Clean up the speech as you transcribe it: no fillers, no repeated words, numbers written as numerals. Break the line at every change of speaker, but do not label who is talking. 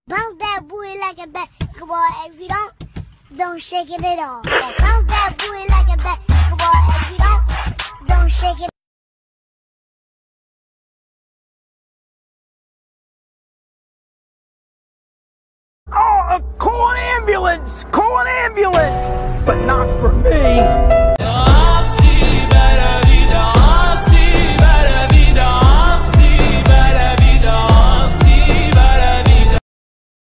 Bounce that booty like a basketball. If you don't shake it at all. Bounce that booty like a basketball. If you don't shake it.
Oh, call an ambulance! Call an ambulance! But not for me!